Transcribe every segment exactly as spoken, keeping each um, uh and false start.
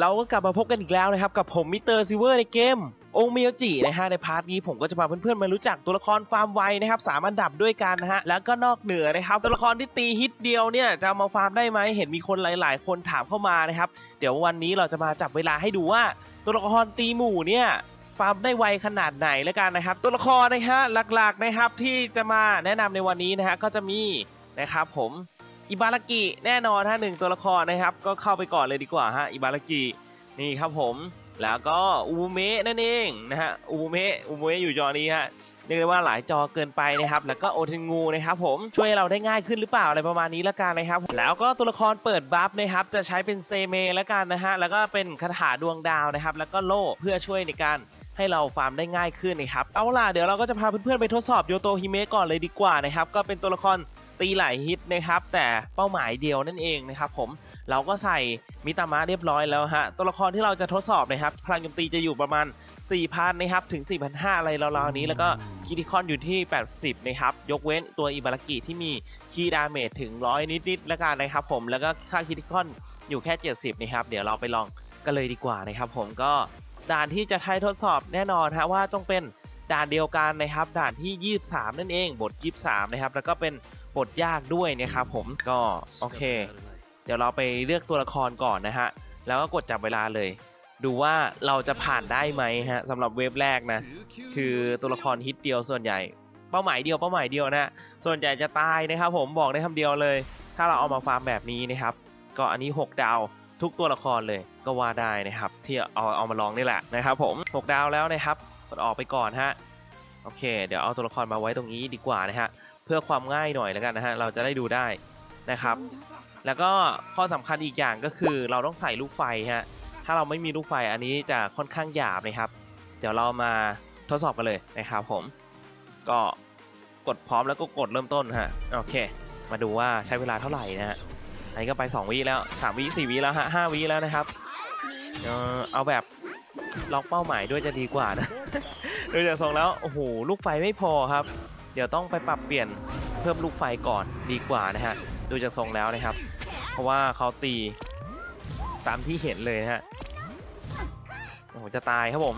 เราก็กลับมาพบกันอีกแล้วนะครับกับผมมิสเตอร์ซิลเวอร์ในเกมองค์เมียวจินะฮะในพาร์ทนี้ผมก็จะพาเพื่อนๆมารู้จักตัวละครฟาร์มไวนะครับสามอันดับด้วยกันนะฮะแล้วก็นอกเหนือนะครับตัวละครที่ตีฮิตเดียวเนี่ยจะมาฟาร์มได้ไหมเห็นมีคนหลายๆคนถามเข้ามานะครับเดี๋ยววันนี้เราจะมาจับเวลาให้ดูว่าตัวละครตีหมู่เนี่ยฟาร์มได้ไวขนาดไหนแล้วกันนะครับตัวละครนะฮะหลักๆนะครับที่จะมาแนะนำในวันนี้นะฮะก็จะมีนะครับผมอิบารากิแน่นอนฮะหนึ่งตัวละครนะครับก็เข้าไปก่อนเลยดีกว่าฮะอิบารากินี่ครับผมแล้วก็อูเมะนั่นเองนะฮะอูเมะอูเมะอยู่จอนี้ฮะเรียกได้ว่าหลายจอเกินไปนะครับแล้วก็โอเทนงูนะครับผมช่วยเราได้ง่ายขึ้นหรือเปล่าอะไรประมาณนี้แล้วกันนะครับแล้วก็ตัวละครเปิดบัฟนะครับจะใช้เป็นเซเมแล้วกันนะฮะแล้วก็เป็นคาถาดวงดาวนะครับแล้วก็โล่เพื่อช่วยในการให้เราฟาร์มได้ง่ายขึ้นนะครับเอาล่ะเดี๋ยวเราก็จะพาเพื่อนๆไปทดสอบโยโตฮิเมะก่อนเลยดีกว่านะครับก็เป็นตัวละครตีหลายฮิตนะครับแต่เป้าหมายเดียวนั่นเองนะครับผมเราก็ใส่มิตามะเรียบร้อยแล้วฮะตัวละครที่เราจะทดสอบนะครับพลังโจมตีจะอยู่ประมาณ สี่พัน นะครับถึง สี่พันห้าร้อย อะไรราวๆนี้แล้วก็คิติคอนอยู่ที่แปดสิบนะครับยกเว้นตัวอิบารากิที่มีคีดาเมจถึงหนึ่งร้อยนิดๆแล้วกันนะครับผมแล้วก็ค่าคิติคอนอยู่แค่เจ็ดสิบนะครับเดี๋ยวเราไปลองกันเลยดีกว่านะครับผมก็ด่านที่จะให้ทดสอบแน่นอนฮะว่าต้องเป็นด่านเดียวกันนะครับด่านที่ยี่สิบสามนั่นเองบทยี่สิบสามนะครับแล้วก็เป็นบทยากด้วยนะครับผมก็โอเคเดี๋ยวเราไปเลือกตัวละครก่อนนะฮะแล้วก็กดจับเวลาเลยดูว่าเราจะผ่านได้ไหมฮะสำหรับเวฟแรกนะคือตัวละครฮิตเดียวส่วนใหญ่เป้าหมายเดียวเป้าหมายเดียวนะส่วนใหญ่จะตายนะครับผมบอกได้คำเดียวเลยถ้าเราเอามาฟาร์มแบบนี้นะครับก็อันนี้หกดาวทุกตัวละครเลยก็ว่าได้นะครับที่เอาเอามาลองนี่แหละนะครับผมหกดาวแล้วนะครับกดออกไปก่อนฮะโอเคเดี๋ยวเอาตัวละครมาไว้ตรงนี้ดีกว่านะฮะเพื่อความง่ายหน่อยแล้วกันนะฮะเราจะได้ดูได้นะครับแล้วก็ข้อสำคัญอีกอย่างก็คือเราต้องใส่ลูกไฟฮะถ้าเราไม่มีลูกไฟอันนี้จะค่อนข้างหยาบนะครับเดี๋ยวเรามาทดสอบกันเลยนะครับผมก็กดพร้อมแล้วก็กดเริ่มต้นฮะโอเคมาดูว่าใช้เวลาเท่าไหร่นะฮะอันนี้ก็ไปสองวิแล้วสามวิสี่วิแล้วฮะห้าวิแล้วนะครับเออเอาแบบล็อกเป้าหมายด้วยจะดีกว่านะโดยจากทรงแล้วโอ้โหลูกไฟไม่พอครับเดี๋ยวต้องไปปรับเปลี่ยนเพิ่มลูกไฟก่อนดีกว่านะฮะดูจากทรงแล้วนะครับเพราะว่าเขาตีตามที่เห็นเลยนะฮะโอ้โหจะตายครับผม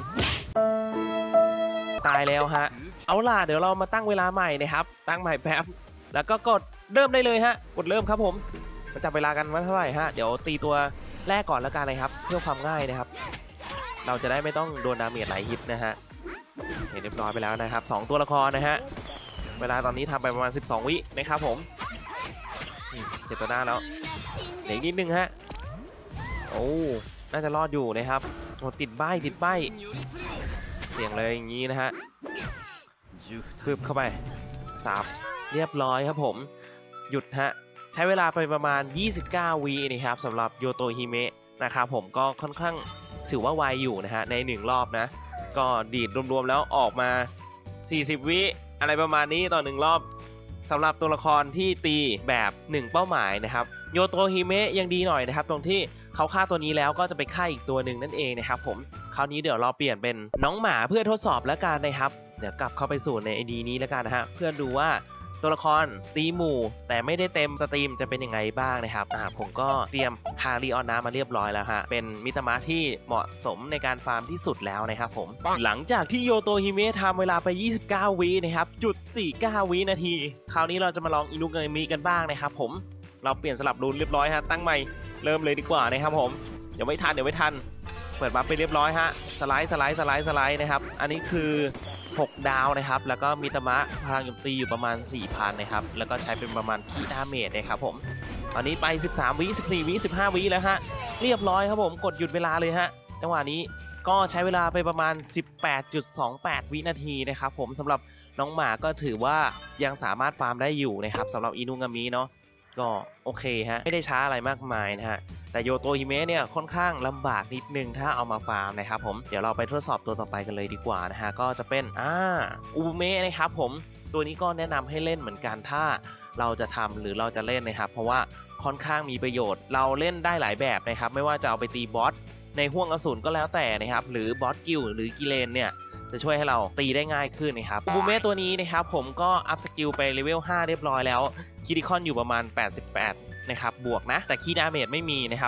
ตายแล้วฮะเอาล่ะเดี๋ยวเรามาตั้งเวลาใหม่นะครับตั้งใหม่แป๊บแล้วก็กดเริ่มได้เลยฮะกดเริ่มครับผมมาจับเวลากันว่าเท่าไหร่ฮะเดี๋ยวตีตัวแรกก่อนแล้วกันนะครับเพื่อความง่ายนะครับเราจะได้ไม่ต้องโดนดาเมจหลายฮิตนะฮะเห็นเรียบร้อยไปแล้วนะครับสองตัวละครนะฮะเวลาตอนนี้ทำไปประมาณสิบสองวินะครับผมเจ็บตัวหน้าแล้วเหลืออีกนิดนึงฮะโอ้น่าจะรอดอยู่นะครับโอ้ติดใบติดใบเสียงเลยอย่างนี้นะฮะพึบเข้าไปสับเรียบร้อยครับผมหยุดฮะใช้เวลาไปประมาณยี่สิบเก้าวินะครับสำหรับโยโตฮิเมะนะครับผมก็ค่อนข้างถือว่าไวอยู่นะฮะในหนึ่งรอบนะก็ดีดรวมๆแล้วออกมาสี่สิบวิอะไรประมาณนี้ต่อหนึ่งรอบสำหรับตัวละครที่ตีแบบหนึ่งเป้าหมายนะครับโยโตฮิเมะยังดีหน่อยนะครับตรงที่เขาฆ่าตัวนี้แล้วก็จะไปฆ่าอีกตัวหนึ่งนั่นเองนะครับผมคราวนี้เดี๋ยวเราเปลี่ยนเป็นน้องหมาเพื่อทดสอบแล้วกันนะครับเดี๋ยวกลับเข้าไปสู่ใน ไอ ดี นี้แล้วกันนะฮะเพื่อดูว่าตัวละครตีหมู่แต่ไม่ได้เต็มสตรีมจะเป็นยังไงบ้างนะครับอ่าผมก็เตรียมฮาริออนน้ำมาเรียบร้อยแล้วฮะเป็นมิตามะที่เหมาะสมในการฟาร์มที่สุดแล้วนะครับผมหลังจากที่โยโตฮิเมะทำเวลาไปยี่สิบเก้าวินะครับจุดสี่เก้าวินาทีคราวนี้เราจะมาลองอินุกามิกันบ้างนะครับผมเราเปลี่ยนสลับรูนเรียบร้อยฮะตั้งใหม่เริ่มเลยดีกว่านะครับผมเดี๋ยวไม่ทันเดี๋ยวไม่ทันเปิดบัฟไปเรียบร้อยฮะสไลด์สไลด์สไลด์สไลด์นะครับอันนี้คือหกดาวนะครับแล้วก็มิตามะพลังโจมตีอยู่ประมาณ สี่พัน นะครับแล้วก็ใช้เป็นประมาณคีดาเมจนะครับผมตอนนี้ไปสิบสามวิสิบสี่วิสิบห้าวิแล้วฮะเรียบร้อยครับผมกดหยุดเวลาเลยฮะจังหวะนี้ก็ใช้เวลาไปประมาณ สิบแปดจุดสองแปด วินาทีนะครับผมสำหรับน้องหมาก็ถือว่ายังสามารถฟาร์มได้อยู่นะครับสำหรับอินุงามิเนาะก็โอเคฮะไม่ได้ช้าอะไรมากมายนะฮะแต่โยโตฮิเมะเนี่ยค่อนข้างลำบากนิดนึงถ้าเอามาฟาร์มนะครับผมเดี๋ยวเราไปทดสอบตัวต่อไปกันเลยดีกว่านะฮะก็จะเป็นอ่าอูเมะนะครับผมตัวนี้ก็แนะนำให้เล่นเหมือนกันถ้าเราจะทำหรือเราจะเล่นนะครับเพราะว่าค่อนข้างมีประโยชน์เราเล่นได้หลายแบบนะครับไม่ว่าจะเอาไปตีบอสในห้วงอสูรก็แล้วแต่นะครับหรือบอสกิลหรือกิเลนเนี่ยจะช่วยให้เราตีได้ง่ายขึ้นนะครับอูเมะตัวนี้นะครับผมก็อัพสกิลไปเลเวลห้าเรียบร้อยแล้วคิติคอนอยู่ประมาณแปดสิบแปดนะครับบวกนะแต่คีดาเมจไม่มีนะครับ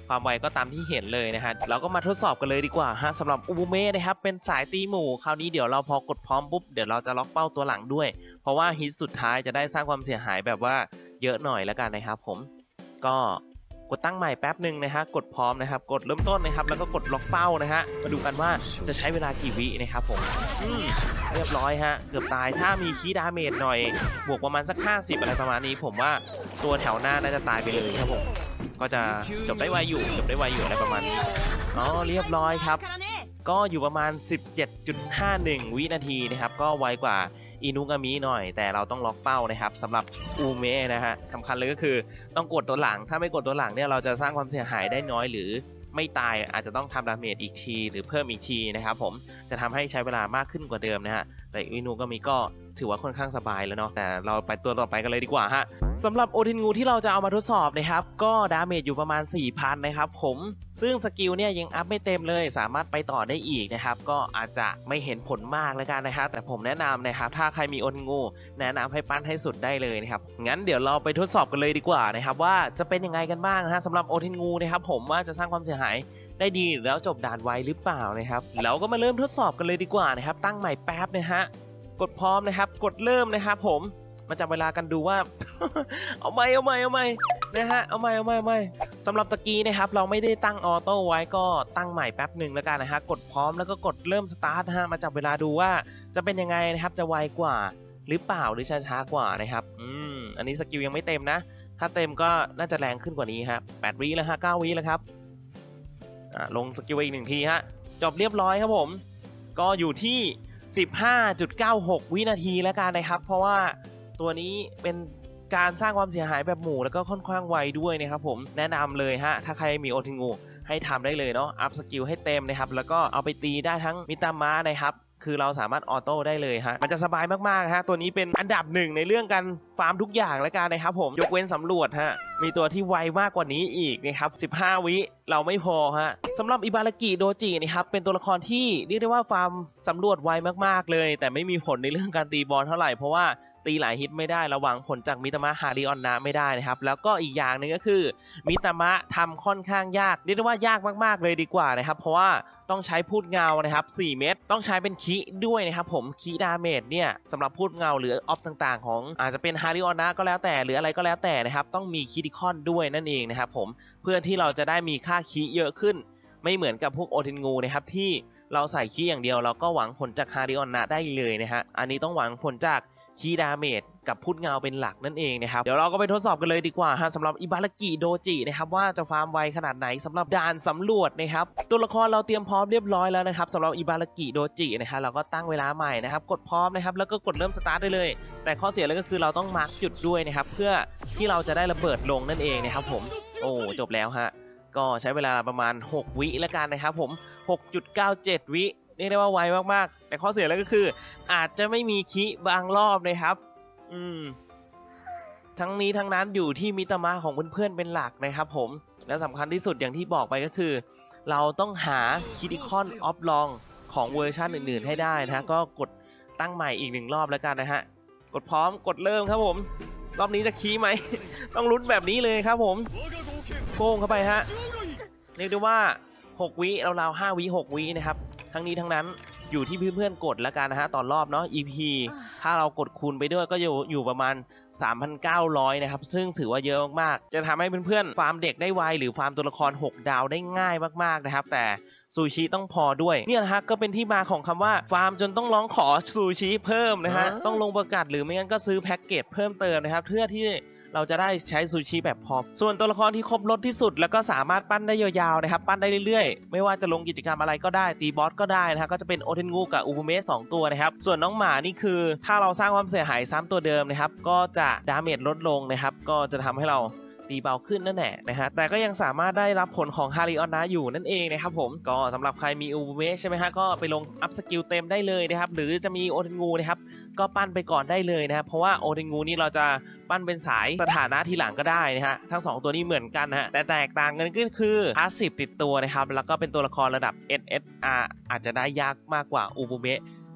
ความไวก็ตามที่เห็นเลยนะฮะเราก็มาทดสอบกันเลยดีกว่าฮะสำหรับอุบุเมะนะครับเป็นสายตีหมู่คราวนี้เดี๋ยวเราพอกดพร้อมปุ๊บเดี๋ยวเราจะล็อกเป้าตัวหลังด้วยเพราะว่าฮิตสุดท้ายจะได้สร้างความเสียหายแบบว่าเยอะหน่อยแล้วกันนะครับผมก็กดตั้งใหม่แป๊บหนึ่งนะฮะกดพร้อมนะครับกดเริ่มต้นนะครับแล้วก็กดล็อกเป้านะฮะมาดูกันว่าจะใช้เวลากี่วินะครับผมอืมเรียบร้อยฮะเกือบตายถ้ามีคีย์ดาเมจหน่อยบวกประมาณสักห้าสิบอะไรประมาณนี้ผมว่าตัวแถวหน้าน่าจะตายไปเลยครับผมก็จะจบได้ไวอยู่จบได้ไวอยู่อะไรประมาณนี้อ๋อเรียบร้อยครับก็อยู่ประมาณ สิบเจ็ดจุดห้าหนึ่ง วินาทีนะครับก็ไวกว่าอินุกามิหน่อยแต่เราต้องล็อกเป้านะครับสำหรับอูเมะนะฮะสำคัญเลยก็คือต้องกดตัวหลังถ้าไม่กดตัวหลังเนี่ยเราจะสร้างความเสียหายได้น้อยหรือไม่ตายอาจจะต้องทำดาเมจอีกทีหรือเพิ่มอีกทีนะครับผมจะทำให้ใช้เวลามากขึ้นกว่าเดิมนะฮะแต่อินุกามิก็ถือว่าค่อนข้างสบายแล้วเนาะแต่เราไปตัวต่อไปกันเลยดีกว่าฮะสำหรับโอทินงูที่เราจะเอามาทดสอบนะครับก็ดาเมจอยู่ประมาณ สี่พัน นะครับผมซึ่งสกิลเนี่ยยังอัพไม่เต็มเลยสามารถไปต่อได้อีกนะครับก็อาจจะไม่เห็นผลมากแล้วกันนะครับแต่ผมแนะนำนะครับถ้าใครมีโอทินงูแนะนำให้ปั้นให้สุดได้เลยนะครับงั้นเดี๋ยวเราไปทดสอบกันเลยดีกว่านะครับว่าจะเป็นยังไงกันบ้างนะฮะสำหรับโอทินงูนะครับผมว่าจะสร้างความเสียหายได้ดีแล้วจบด่านไวหรือเปล่านะครับเราก็มาเริ่มทดสอบกันเลยดีกว่านะครับตั้งใหม่แป๊บนะฮะกดพร้อมนะครับกดเริ่มนะครับผมมาจับเวลากันดูว่า เอาไม่เอาไม่เอาไม่นะฮะเอาไม่เอาไม่เอาไม่สำหรับตะกี้นะครับเราไม่ได้ตั้งออโต้ไว้ก็ตั้งใหม่แป๊บหนึ่งแล้วกันนะฮะกดพร้อมแล้วก็กดเริ่มสตาร์ทนะฮะมาจับเวลาดูว่าจะเป็นยังไงนะครับจะไวกว่าหรือเปล่าหรือช้าช้ากว่านะครับอืมอันนี้สกิลยังไม่เต็มนะถ้าเต็มก็น่าจะแรงขึ้นกว่านี้ครับแปดวิแล้วฮะเก้าวิแล้วครับลงสกิลอีกหนึ่งทีฮะจบเรียบร้อยครับผมก็อยู่ที่ สิบห้าจุดเก้าหก วินาทีแล้วกันนะครับเพราะว่าตัวนี้เป็นการสร้างความเสียหายแบบหมู่แล้วก็ค่อนข้างไวด้วยนะครับผมแนะนำเลยฮะถ้าใครมีโอทินงูให้ทำได้เลยเนาะอัพสกิลให้เต็มนะครับแล้วก็เอาไปตีได้ทั้งมิตามะนะครับคือเราสามารถออโต้ได้เลยฮะมันจะสบายมากๆฮะตัวนี้เป็นอันดับหนึ่งในเรื่องการฟาร์มทุกอย่างแล้วกันนะครับผมยกเว้นสำรวจฮะมีตัวที่ไวมากกว่านี้อีกนะครับสิบห้าวิเราไม่พอฮะสำหรับอิบารากิโดจินะครับเป็นตัวละครที่เรียกได้ว่าฟาร์มสำรวจไวมากๆเลยแต่ไม่มีผลในเรื่องการตีบอลเท่าไหร่เพราะว่าตีหลายฮิตไม่ได้ระวังผลจากมิตามะฮาริออนนะไม่ได้นะครับแล้วก็อีกอย่างหนึ่งก็คือมิตามะทำค่อนข้างยากเรียกได้ว่ายากมากๆเลยดีกว่านะครับเพราะว่าต้องใช้พูดเงานะครับสี่เม็ดต้องใช้เป็นคีด้วยนะครับผมคีดาเมจเนี่ยสำหรับพูดเงาหรือออฟต่างๆของอาจจะเป็นฮาริออนนะก็แล้วแต่หรืออะไรก็แล้วแต่นะครับต้องมีคีดิคอนด้วยนั่นเองนะครับผมเพื่อที่เราจะได้มีค่าคีเยอะขึ้นไม่เหมือนกับพวกโอทินงูนะครับที่เราใส่คีอย่างเดียวเราก็หวังผลจากฮาริออนนะได้เลยนะฮะอันนี้ต้องหวังผลจากคีดาเมจกับพูดเงาเป็นหลักนั่นเองนะครับเดี๋ยวเราก็ไปทดสอบกันเลยดีกว่าฮะสำหรับอิบารากิโดจินะครับว่าจะฟาร์มไวขนาดไหนสำหรับด่านสำรวจนะครับตัวละครเราเตรียมพร้อมเรียบร้อยแล้วนะครับสำหรับอิบารากิโดจินะครับเราก็ตั้งเวลาใหม่นะครับกดพร้อมนะครับแล้วก็กดเริ่มสตาร์ทได้เลยแต่ข้อเสียเลยก็คือเราต้องมาร์กจุดด้วยนะครับเพื่อที่เราจะได้ระเบิดลงนั่นเองนะครับผมโอ้จบแล้วฮะก็ใช้เวลาประมาณหกวิแล้วกันนะครับผม หกจุดเก้าเจ็ด วิเรียกได้ว่าไวมากๆแต่ข้อเสียเลยก็คืออาจจะไม่มีคิบางรอบนะครับอืมทั้งนี้ทั้งนั้นอยู่ที่มิตามะของเพื่อนๆเป็นหลักนะครับผมและสำคัญที่สุดอย่างที่บอกไปก็คือเราต้องหาคิดิคอนออฟลองของเวอร์ชันอื่นๆให้ได้นะฮะก็กดตั้งใหม่อีกหนึ่งรอบแล้วกันนะฮะกดพร้อมกดเริ่มครับผมรอบนี้จะคีไหม ต้องลุ้นแบบนี้เลยครับผมโป้งเข้าไปฮะเรียกได้ว่าหกวิราวๆห้าวิหกวินะครับทั้งนี้ทั้งนั้นอยู่ที่เพื่อนๆกดแล้วกันนะฮะตอนรอบเนาะ อี พี ถ้าเรากดคูณไปด้วยก็อยู่อยู่ประมาณ สามพันเก้าร้อย นะครับซึ่งถือว่าเยอะมากๆจะทำให้เพื่อนๆฟาร์มเด็กได้ไวหรือฟาร์มตัวละครหกดาวได้ง่ายมากๆนะครับแต่ซูชิต้องพอด้วยเนี่ยนะฮะก็เป็นที่มาของคำว่าฟาร์มจนต้องร้องขอซูชิเพิ่มนะฮะต้องลงประกาศหรือไม่งั้นก็ซื้อแพ็กเกจเพิ่มเติมนะครับเพื่อที่เราจะได้ใช้ซูชิแบบพอส่วนตัวละครที่ครบรสที่สุดแล้วก็สามารถปั้นได้ยาวๆนะครับปั้นได้เรื่อยๆไม่ว่าจะลงกิจกรรมอะไรก็ได้ตีบอสก็ได้นะครับก็จะเป็นโอเทนงูกับอูบุเมะสองตัวนะครับส่วนน้องหมานี่คือถ้าเราสร้างความเสียหายซ้ำตัวเดิมนะครับก็จะดาเมจลดลงนะครับก็จะทำให้เราตีเบาขึ้นนั่นแหละนะฮะแต่ก็ยังสามารถได้รับผลของฮาริออนนะอยู่นั่นเองนะครับผมก็สำหรับใครมีอูบุเมะใช่ไหมฮะก็ไปลงอัพสกิลเต็มได้เลยนะครับหรือจะมีโอเทนงูนะครับก็ปั้นไปก่อนได้เลยนะครับเพราะว่าโอเทนงูนี่เราจะปั้นเป็นสายสถานะทีหลังก็ได้นะฮะทั้งสองตัวนี้เหมือนกันนะฮะแต่แตกต่างกันก็คือพาสซีฟติดตัวนะครับแล้วก็เป็นตัวละครระดับ เอส เอส อาร์ อาจจะได้ยากมากกว่าอูบุเมะ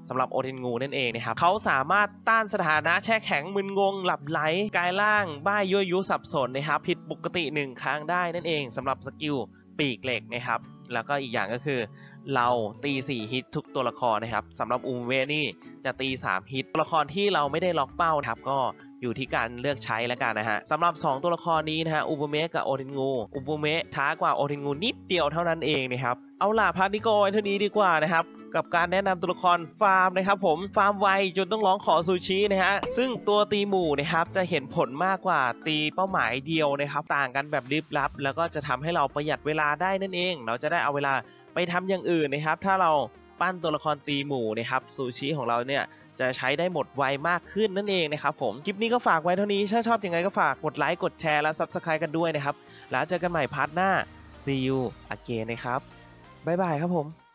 สำหรับโอเทนงูนั่นเองนะครับเขาสามารถต้านสถานะแช่แข็งมึนงงหลับไหลกายล่างบ้ายยั่วยุสับสนนะครับผิดปกติหนึ่งครั้งได้นั่นเองสำหรับสกิลปีกเหล็กนะครับแล้วก็อีกอย่างก็คือเราตีสี่ฮิตทุกตัวละครนะครับสำหรับอูมเวนี่จะตีสามฮิตตัวละครที่เราไม่ได้ล็อกเป้าครับก็อยู่ที่การเลือกใช้แล้วกันนะฮะสำหรับสองตัวละครนี้นะฮะอูบูเมะกับโอเทนงูอูบูเมะช้ากว่าโอเทนงูนิดเดียวเท่านั้นเองนะครับเอาล่ะพาร์ทนี้ก็ไว้เท่านี้ดีกว่านะครับกับการแนะนำตัวละครฟาร์มนะครับผมฟาร์มไวจนต้องร้องขอซูชินะฮะซึ่งตัวตีหมู่นะครับจะเห็นผลมากกว่าตีเป้าหมายเดียวนะครับต่างกันแบบลิบลับแล้วก็จะทำให้เราประหยัดเวลาได้นั่นเองเราจะได้เอาเวลาไปทำอย่างอื่นนะครับถ้าเราปั้นตัวละครตีหมู่นะครับซูชิของเราเนี่ยจะใช้ได้หมดไวมากขึ้นนั่นเองนะครับผมคลิปนี้ก็ฝากไว้เท่านี้ถ้าชอบยังไงก็ฝากกดไลค์กดแชร์และ ซับสไครบ์ กันด้วยนะครับแล้วเจอกันใหม่พาร์ทหน้า see you again นะครับบ๊ายบายครับผม